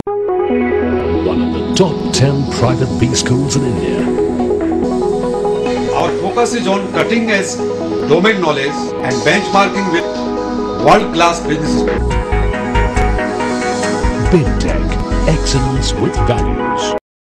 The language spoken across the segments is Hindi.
One of the top 10 private B schools in India. Our focus is on cutting edge domain knowledge and benchmarking with world-class businesses. Big Tech, excellence with values.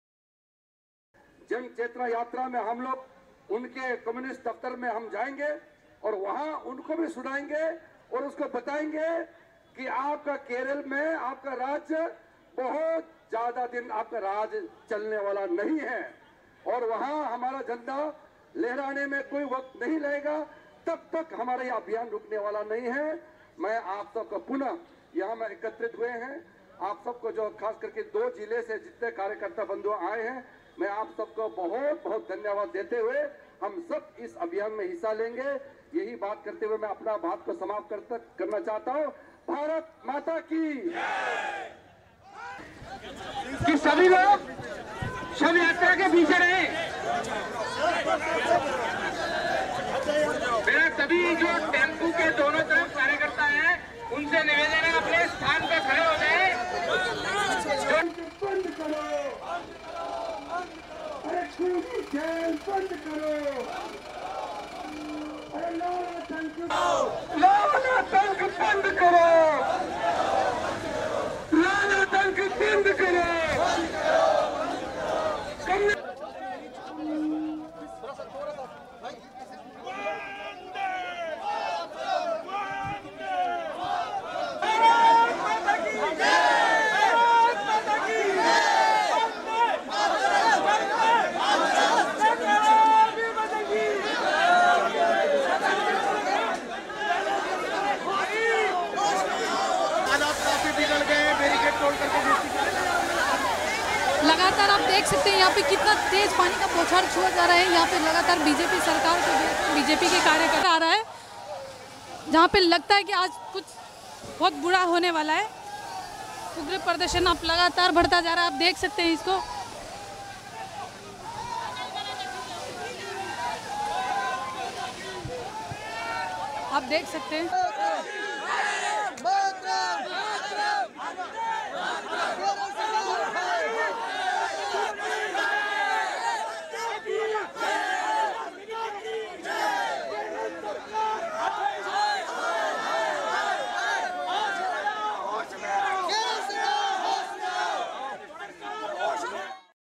जन चेतना यात्रा में हम लोग उनके कम्युनिस्ट दफ्तर में हम जाएंगे और वहां उनको भी सुनाएंगे और उसको बताएंगे कि आपका केरल में आपका राज्य बहुत ज्यादा दिन आपका राज चलने वाला नहीं है और वहां हमारा झंडा लहराने में कोई वक्त नहीं लगेगा, तब तक हमारा यह अभियान रुकने वाला नहीं है। मैं आप सबको पुनः यहाँ में एकत्रित हुए हैं, आप सबको जो खास करके 2 जिले से जितने कार्यकर्ता बंधु आए हैं, मैं आप सबको बहुत बहुत धन्यवाद देते हुए हम सब इस अभियान में हिस्सा लेंगे। यही बात करते हुए मैं अपना बात को समाप्त करना चाहता हूँ। भारत माता की कि सभी लोग शव यात्रा के पीछे रहे। मेरा सभी जो टेम्पू के दोनों तरफ कार्यकर्ता हैं उनसे निवेदन है अपने स्थान पर खड़े हो जाए। बंद करो, अरे खूनी जेल बंद करो, अरे लाला आतंक बंद करो, लाला आतंक बंद करो। लगातार आप देख सकते हैं यहाँ पे कितना तेज पानी का बौछार छुआ जा रहा है। यहाँ पे लगातार बीजेपी सरकार को बीजेपी के कार्यकर्ता आ रहा है, जहाँ पे लगता है कि आज कुछ बहुत बुरा होने वाला है। उग्र प्रदर्शन आप लगातार बढ़ता जा रहा है, आप देख सकते हैं इसको। आप देख सकते हैं।